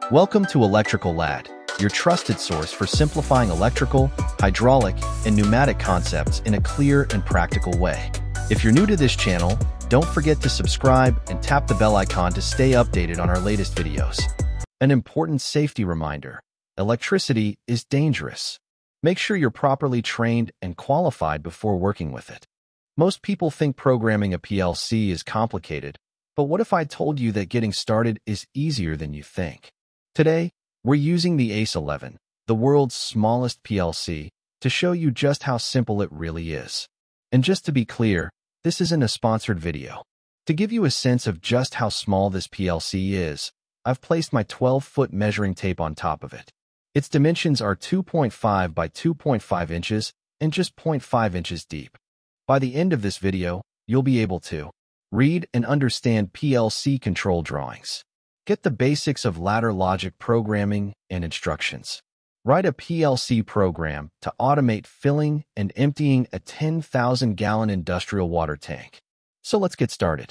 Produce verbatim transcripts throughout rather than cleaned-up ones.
Welcome to Electrical Lad, your trusted source for simplifying electrical, hydraulic, and pneumatic concepts in a clear and practical way. If you're new to this channel, don't forget to subscribe and tap the bell icon to stay updated on our latest videos. An important safety reminder: electricity is dangerous. Make sure you're properly trained and qualified before working with it. Most people think programming a P L C is complicated, but what if I told you that getting started is easier than you think? Today, we're using the A C E eleven, the world's smallest P L C, to show you just how simple it really is. And just to be clear, this isn't a sponsored video. To give you a sense of just how small this P L C is, I've placed my twelve foot measuring tape on top of it. Its dimensions are two point five by two point five inches and just zero point five inches deep. By the end of this video, you'll be able to read and understand P L C control drawings, get the basics of ladder logic programming and instructions, write a P L C program to automate filling and emptying a ten thousand gallon industrial water tank. So let's get started.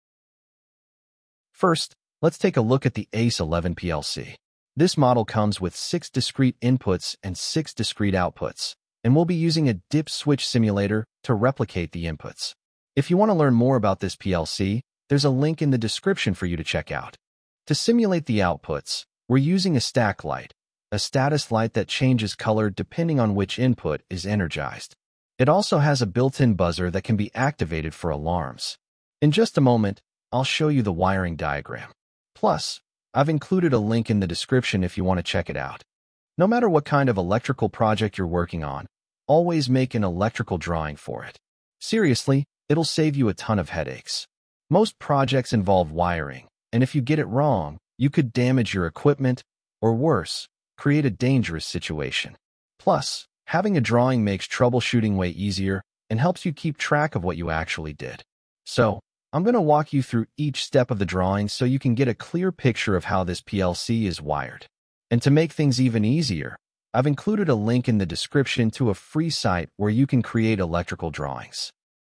First, let's take a look at the A C E eleven P L C. This model comes with six discrete inputs and six discrete outputs, and we'll be using a dip switch simulator to replicate the inputs. If you want to learn more about this P L C, there's a link in the description for you to check out. To simulate the outputs, we're using a stack light, a status light that changes color depending on which input is energized. It also has a built-in buzzer that can be activated for alarms. In just a moment, I'll show you the wiring diagram. Plus, I've included a link in the description if you want to check it out. No matter what kind of electrical project you're working on, always make an electrical drawing for it. Seriously, it'll save you a ton of headaches. Most projects involve wiring, and if you get it wrong, you could damage your equipment, or worse, create a dangerous situation. Plus, having a drawing makes troubleshooting way easier and helps you keep track of what you actually did. So, I'm going to walk you through each step of the drawing so you can get a clear picture of how this P L C is wired. And to make things even easier, I've included a link in the description to a free site where you can create electrical drawings.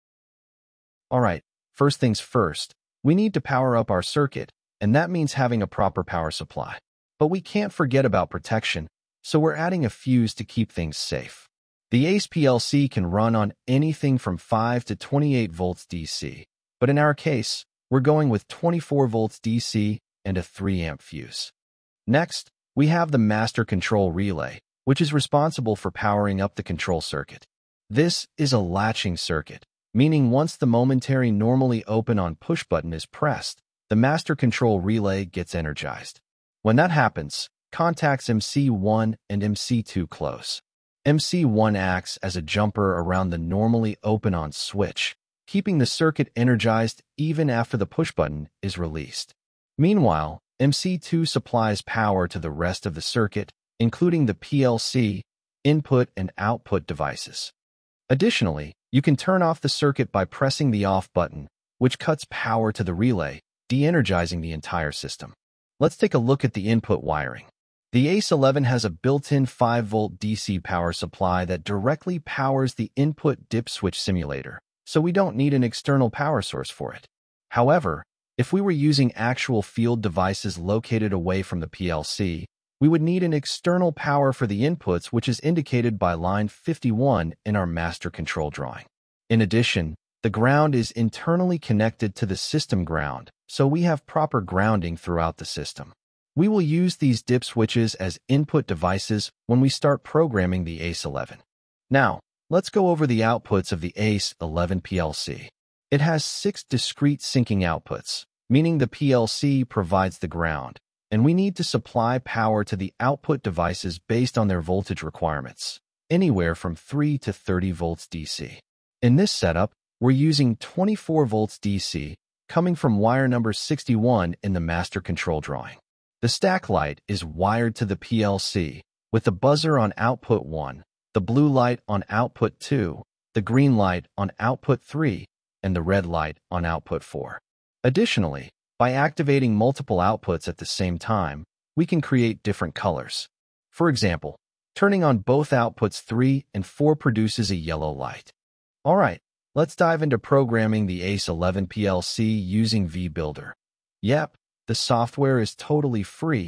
Alright, first things first, we need to power up our circuit, and that means having a proper power supply. But we can't forget about protection, so we're adding a fuse to keep things safe. The A C E P L C can run on anything from five to twenty-eight volts D C, but in our case, we're going with twenty-four volts D C and a three amp fuse. Next, we have the master control relay, which is responsible for powering up the control circuit. This is a latching circuit, meaning once the momentary normally open on push button is pressed, the master control relay gets energized. When that happens, contacts M C one and M C two close. M C one acts as a jumper around the normally open on switch, keeping the circuit energized even after the push button is released. Meanwhile, M C two supplies power to the rest of the circuit, including the P L C, input and output devices. Additionally, you can turn off the circuit by pressing the off button, which cuts power to the relay, de-energizing the entire system. Let's take a look at the input wiring. The A C E eleven has a built-in five volt D C power supply that directly powers the input dip switch simulator, so we don't need an external power source for it. However, if we were using actual field devices located away from the P L C, we would need an external power for the inputs, which is indicated by line fifty-one in our master control drawing. In addition, the ground is internally connected to the system ground, so we have proper grounding throughout the system. We will use these dip switches as input devices when we start programming the A C E eleven. Now, let's go over the outputs of the A C E eleven P L C. It has six discrete syncing outputs, meaning the P L C provides the ground, and we need to supply power to the output devices based on their voltage requirements, anywhere from three to thirty volts D C. In this setup, we're using twenty-four volts D C, coming from wire number sixty-one in the master control drawing. The stack light is wired to the P L C, with the buzzer on output one, the blue light on output two, the green light on output three, and the red light on output four. Additionally, by activating multiple outputs at the same time, we can create different colors. For example, turning on both outputs three and four produces a yellow light. Alright, let's dive into programming the A C E eleven P L C using V Builder. Yep, the software is totally free,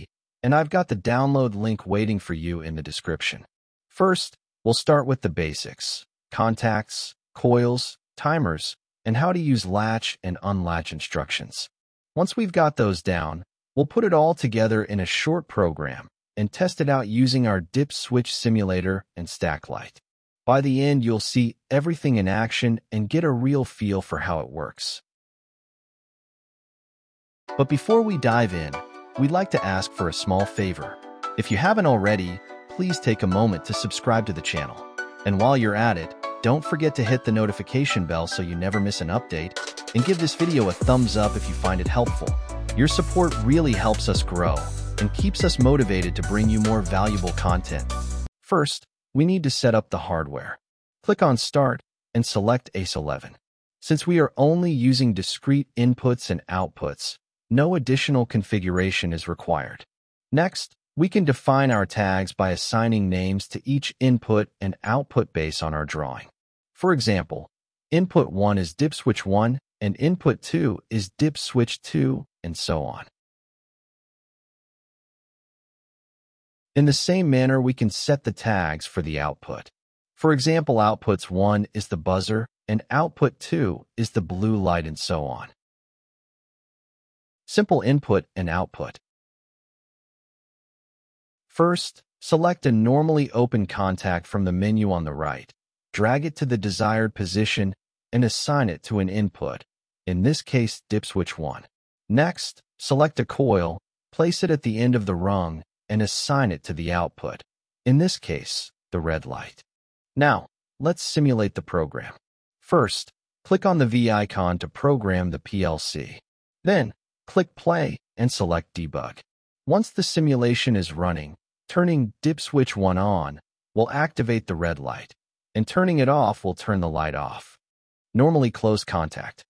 and I've got the download link waiting for you in the description. First, we'll start with the basics: contacts, coils, timers, and how to use latch and unlatch instructions. Once we've got those down, we'll put it all together in a short program and test it out using our dip switch simulator and stack light. By the end, you'll see everything in action and get a real feel for how it works. But before we dive in, we'd like to ask for a small favor. If you haven't already, please take a moment to subscribe to the channel. And while you're at it, don't forget to hit the notification bell so you never miss an update, and give this video a thumbs up if you find it helpful. Your support really helps us grow and keeps us motivated to bring you more valuable content. First, we need to set up the hardware. Click on Start and select A C E eleven. Since we are only using discrete inputs and outputs, no additional configuration is required. Next, we can define our tags by assigning names to each input and output based on our drawing. For example, input one is dip switch one, and input two is dip switch two, and so on. In the same manner, we can set the tags for the output. For example, outputs one is the buzzer, and output two is the blue light, and so on. Simple input and output. First, select a normally open contact from the menu on the right, drag it to the desired position, and assign it to an input, in this case dip switch one. Next, select a coil, place it at the end of the rung, and assign it to the output, in this case, the red light. Now, let's simulate the program. First, click on the V icon to program the P L C. Then, click Play and select Debug. Once the simulation is running, turning dip switch one on will activate the red light, and turning it off will turn the light off. Normally closed contact.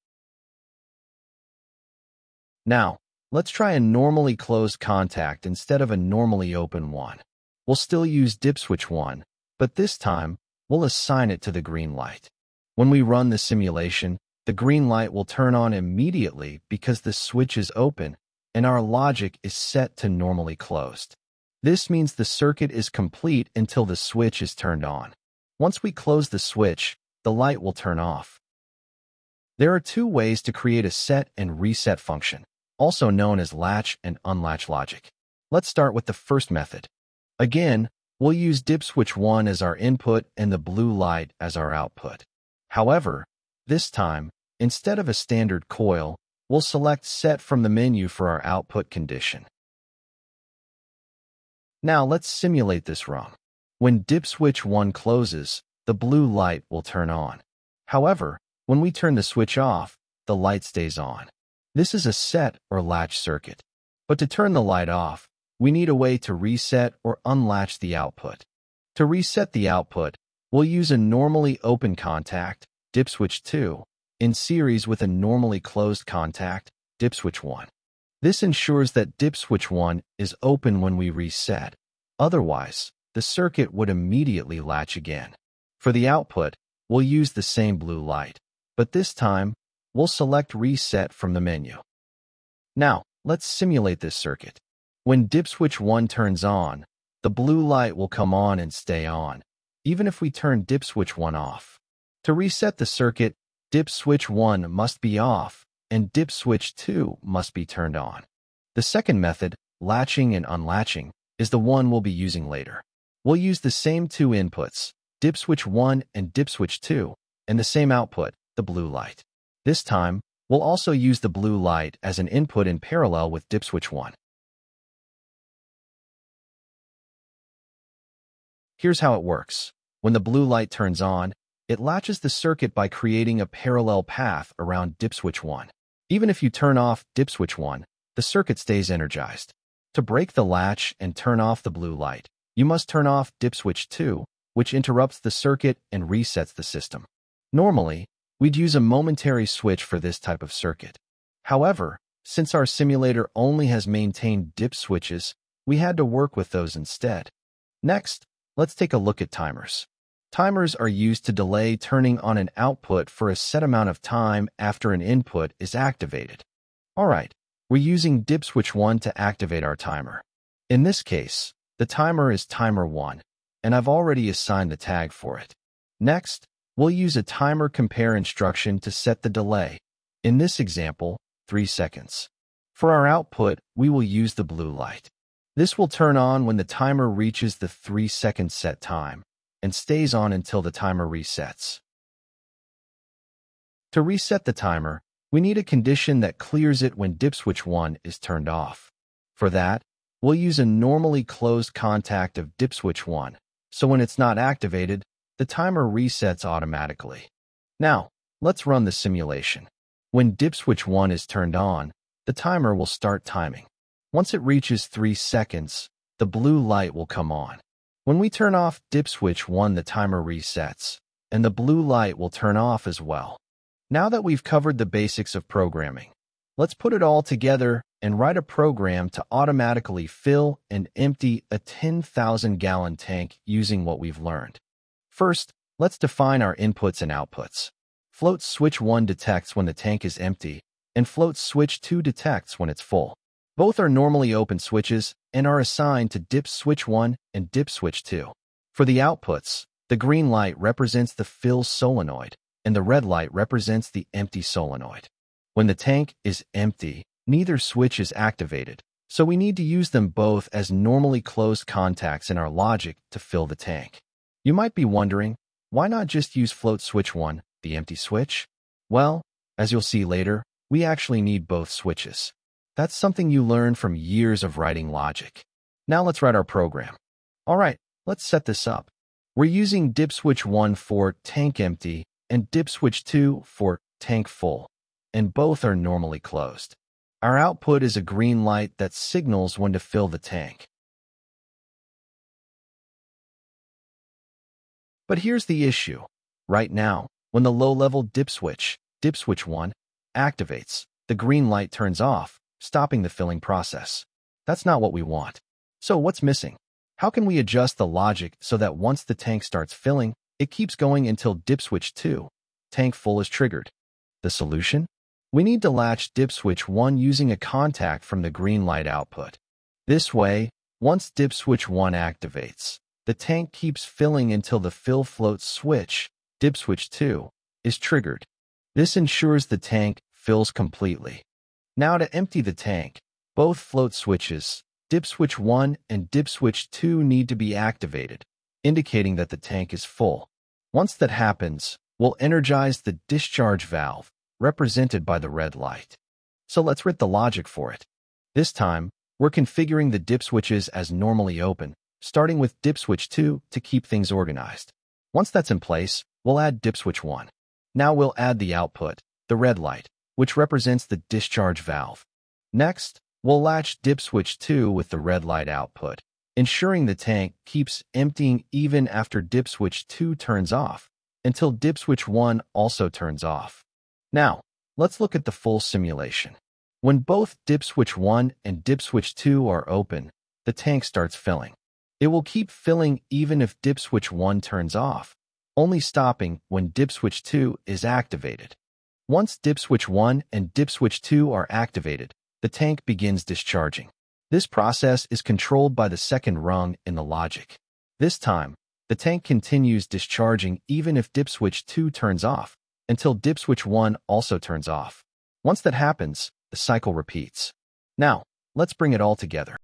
Now, let's try a normally closed contact instead of a normally open one. We'll still use dip switch one, but this time, we'll assign it to the green light. When we run the simulation, the green light will turn on immediately because the switch is open and our logic is set to normally closed. This means the circuit is complete until the switch is turned on. Once we close the switch, the light will turn off. There are two ways to create a set and reset function, also known as latch and unlatch logic. Let's start with the first method. Again, we'll use dip switch one as our input and the blue light as our output. However, this time, instead of a standard coil, we'll select Set from the menu for our output condition. Now let's simulate this rung. When dip switch one closes, the blue light will turn on. However, when we turn the switch off, the light stays on. This is a set or latch circuit. But to turn the light off, we need a way to reset or unlatch the output. To reset the output, we'll use a normally open contact, dip switch two, in series with a normally closed contact, dip switch one. This ensures that dip switch one is open when we reset. Otherwise, the circuit would immediately latch again. For the output, we'll use the same blue light, but this time, we'll select Reset from the menu. Now, let's simulate this circuit. When dip switch one turns on, the blue light will come on and stay on, even if we turn dip switch one off. To reset the circuit, dip switch one must be off, and dip switch two must be turned on. The second method, latching and unlatching, is the one we'll be using later. We'll use the same two inputs, dip switch one and dip switch two, and the same output, the blue light. This time, we'll also use the blue light as an input in parallel with dip switch one. Here's how it works. When the blue light turns on, it latches the circuit by creating a parallel path around dip switch one. Even if you turn off dip switch one, the circuit stays energized. To break the latch and turn off the blue light, you must turn off dip switch two, which interrupts the circuit and resets the system. Normally, we'd use a momentary switch for this type of circuit. However, since our simulator only has maintained dip switches, we had to work with those instead. Next, let's take a look at timers. Timers are used to delay turning on an output for a set amount of time after an input is activated. Alright, we're using dip switch one to activate our timer. In this case, the timer is timer one, and I've already assigned the tag for it. Next, we'll use a timer compare instruction to set the delay. In this example, three seconds. For our output, we will use the blue light. This will turn on when the timer reaches the three second set time and stays on until the timer resets. To reset the timer, we need a condition that clears it when dip switch one is turned off. For that, we'll use a normally closed contact of dip switch one, so when it's not activated, the timer resets automatically. Now, let's run the simulation. When dip switch one is turned on, the timer will start timing. Once it reaches three seconds, the blue light will come on. When we turn off dip switch one, the timer resets, and the blue light will turn off as well. Now that we've covered the basics of programming, let's put it all together and write a program to automatically fill and empty a ten thousand gallon tank using what we've learned. First, let's define our inputs and outputs. Float switch one detects when the tank is empty, and float switch two detects when it's full. Both are normally open switches and are assigned to dip switch one and dip switch two. For the outputs, the green light represents the fill solenoid, and the red light represents the empty solenoid. When the tank is empty, neither switch is activated, so we need to use them both as normally closed contacts in our logic to fill the tank. You might be wondering, why not just use float switch one, the empty switch? Well, as you'll see later, we actually need both switches. That's something you learn from years of writing logic. Now let's write our program. All right, let's set this up. We're using dip switch one for tank empty and dip switch two for tank full, and both are normally closed. Our output is a green light that signals when to fill the tank. But here's the issue. Right now, when the low-level dip switch, dip switch one, activates, the green light turns off, stopping the filling process. That's not what we want. So what's missing? How can we adjust the logic so that once the tank starts filling, it keeps going until dip switch two, tank full, is triggered? The solution? We need to latch dip switch one using a contact from the green light output. This way, once dip switch one activates, the tank keeps filling until the fill float switch, dip switch two, is triggered. This ensures the tank fills completely. Now to empty the tank, both float switches, dip switch one and dip switch two, need to be activated, indicating that the tank is full. Once that happens, we'll energize the discharge valve, represented by the red light. So let's write the logic for it. This time, we're configuring the dip switches as normally open, starting with dip switch two to keep things organized. Once that's in place, we'll add dip switch one. Now we'll add the output, the red light, which represents the discharge valve. Next, we'll latch dip switch two with the red light output, ensuring the tank keeps emptying even after dip switch two turns off, until dip switch one also turns off. Now, let's look at the full simulation. When both dip switch one and dip switch two are open, the tank starts filling. It will keep filling even if dip switch one turns off, only stopping when dip switch two is activated. Once dip switch one and dip switch two are activated, the tank begins discharging. This process is controlled by the second rung in the logic. This time, the tank continues discharging even if dip switch two turns off, until dip switch one also turns off. Once that happens, the cycle repeats. Now, let's bring it all together.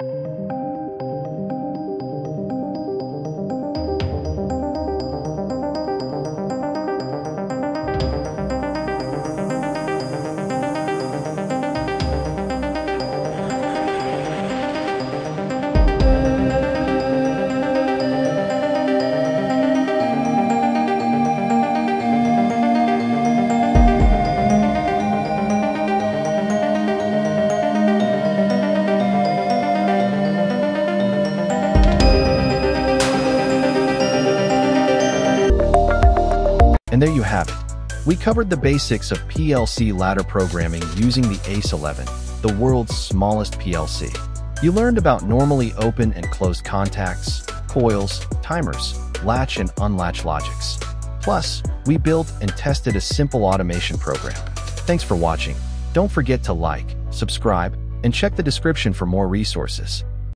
And there you have it. We covered the basics of P L C ladder programming using the A C E eleven, the world's smallest P L C. You learned about normally open and closed contacts, coils, timers, latch and unlatch logics. Plus, we built and tested a simple automation program. Thanks for watching. Don't forget to like, subscribe, and check the description for more resources.